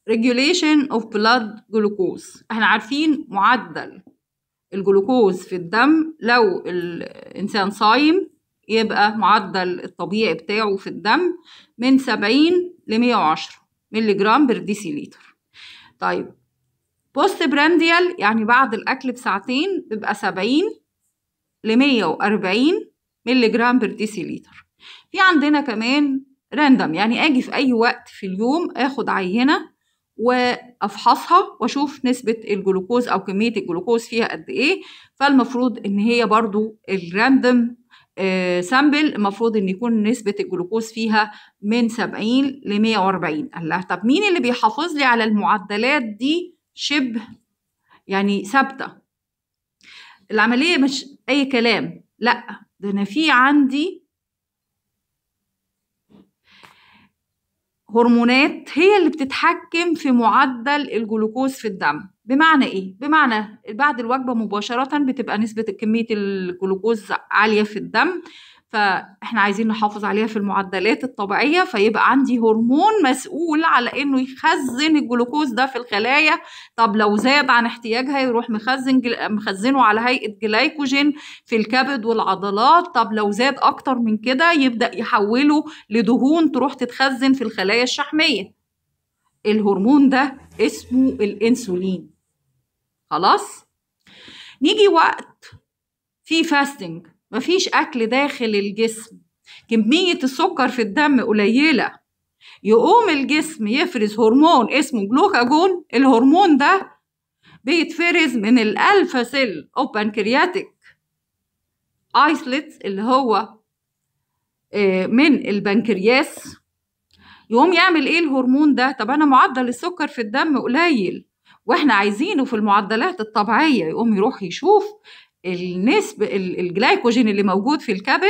regulation of blood glucose. احنا عارفين معدل الجلوكوز في الدم لو الإنسان صايم يبقى معدل الطبيعي بتاعه في الدم من 70 ل 110 ملي جرام بر ديسيليتر. طيب بوست برانديال يعني بعد الأكل بساعتين بيبقى 70 ل 140 ملي جرام بر ديسيليتر. في عندنا كمان راندم، يعني أجي في أي وقت في اليوم أخد عينة وافحصها واشوف نسبة الجلوكوز او كمية الجلوكوز فيها قد ايه. فالمفروض ان هي برضو الراندوم سامبل المفروض ان يكون نسبة الجلوكوز فيها من 70 ل 140. الله، طب مين اللي بيحافظ لي على المعدلات دي شبه يعني ثابتة؟ العملية مش اي كلام، لا ده انا في عندي هرمونات هي اللي بتتحكم في معدل الجلوكوز في الدم. بمعنى ايه؟ بمعنى بعد الوجبة مباشرة بتبقى نسبة كمية الجلوكوز عالية في الدم، فاحنا عايزين نحافظ عليها في المعدلات الطبيعية، فيبقى عندي هرمون مسؤول على انه يخزن الجلوكوز ده في الخلايا. طب لو زاد عن احتياجها يروح مخزنه على هيئة جلايكوجين في الكبد والعضلات. طب لو زاد اكتر من كده يبدأ يحوله لدهون تروح تتخزن في الخلايا الشحمية. الهرمون ده اسمه الانسولين. خلاص، نيجي وقت في فاستنج مفيش أكل داخل الجسم، كمية السكر في الدم قليلة، يقوم الجسم يفرز هرمون اسمه جلوكاجون. الهرمون ده بيتفرز من الألفا سيل أو بانكرياتيك ايسلتس اللي هو من البنكرياس. يقوم يعمل ايه الهرمون ده؟ طب أنا معدل السكر في الدم قليل واحنا عايزينه في المعدلات الطبيعية، يقوم يروح يشوف النسبة الجلايكوجين اللي موجود في الكبد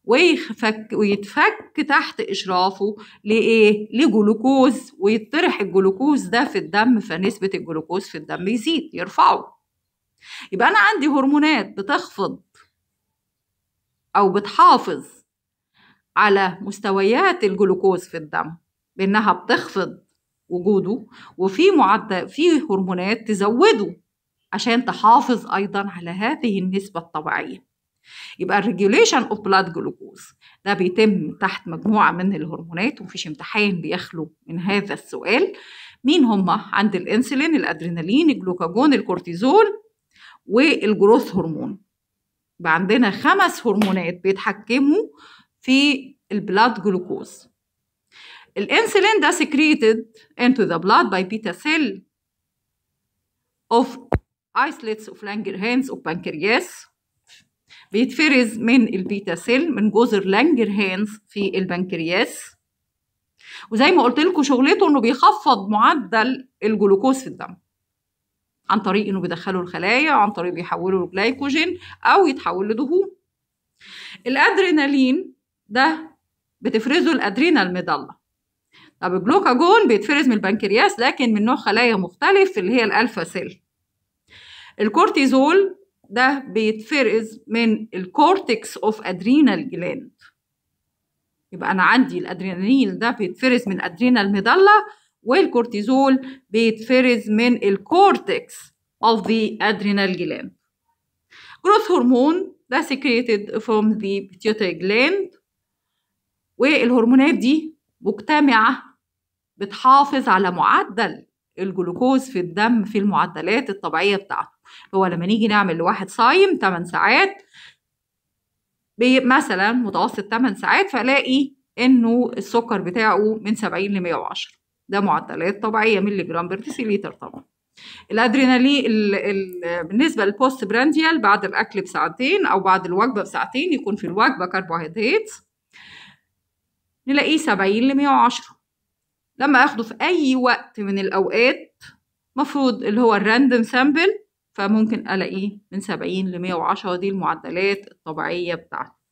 ويتفك تحت إشرافه لإيه؟ لجلوكوز، ويطرح الجلوكوز ده في الدم، فنسبة الجلوكوز في الدم يزيد يرفعه. يبقى أنا عندي هرمونات بتخفض أو بتحافظ على مستويات الجلوكوز في الدم بأنها بتخفض وجوده، وفي هرمونات تزوده عشان تحافظ أيضا على هذه النسبة الطبيعية. يبقى الريجوليشن اوف بلاد جلوكوز ده بيتم تحت مجموعة من الهرمونات، ومفيش امتحان بيخلو من هذا السؤال. مين هم؟ عند الانسولين، الادرينالين، الجلوكاجون، الكورتيزول، والجروث هرمون. يبقى عندنا 5 هرمونات بيتحكموا في البلاد جلوكوز. الانسولين ده secreted into the blood by beta cell of islets of Langerhans of pancreas. بيتفرز من البيتا سيل من جزر لانجرهانز في البنكرياس، وزي ما قلت لكم شغلته انه بيخفض معدل الجلوكوز في الدم عن طريق انه بيدخله الخلايا، عن طريق بيحوله لجلايكوجين او يتحول لدهون. الادرينالين ده بتفرزه الادرينال ميدالا. طب الجلوكاجون بيتفرز من البنكرياس لكن من نوع خلايا مختلف اللي هي الالفا سيل. الكورتيزول ده بيتفرز من الكورتكس اوف ادرينال جلاند. يبقى انا عندي الادرينالين ده بيتفرز من ادرينال ميدالا، والكورتيزول بيتفرز من الكورتكس اوف ذا ادرينال جلاند. جروث هرمون ده secreted from the pituitary gland. والهرمونات دي مجتمعة بتحافظ على معدل الجلوكوز في الدم في المعدلات الطبيعية بتاعته. هو لما نيجي نعمل لواحد صايم 8 ساعات مثلا متوسط 8 ساعات، فلاقي انه السكر بتاعه من 70 ل 110، ده معدلات طبيعية ملي جرام بر ديسيليتر. طبعا الادرينالين بالنسبة للبوست برانديال بعد الاكل بساعتين او بعد الوجبة بساعتين يكون في الوجبة كربوهيدرات نلاقيه 70 ل 110. لما اخده في اي وقت من الاوقات مفروض اللي هو الراندوم سامبل، فممكن الاقيه من 70 ل 110. دي المعدلات الطبيعية بتاعته.